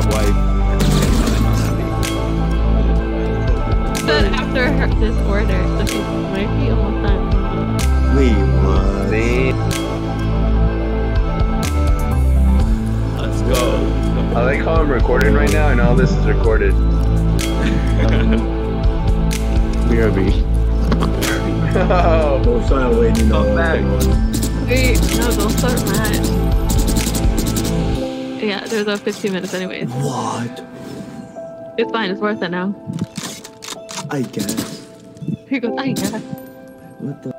have wife. But after this order, so she's wifey almost done. Wait, what? Let's go. I like how I'm recording right now and all this is recorded. BRB. Oh, Don't start waiting Come on back. Wait, no, don't start mad. Yeah, there's about 15 minutes anyways. What? It's fine, it's worth it now. I guess. He goes, I guess. What the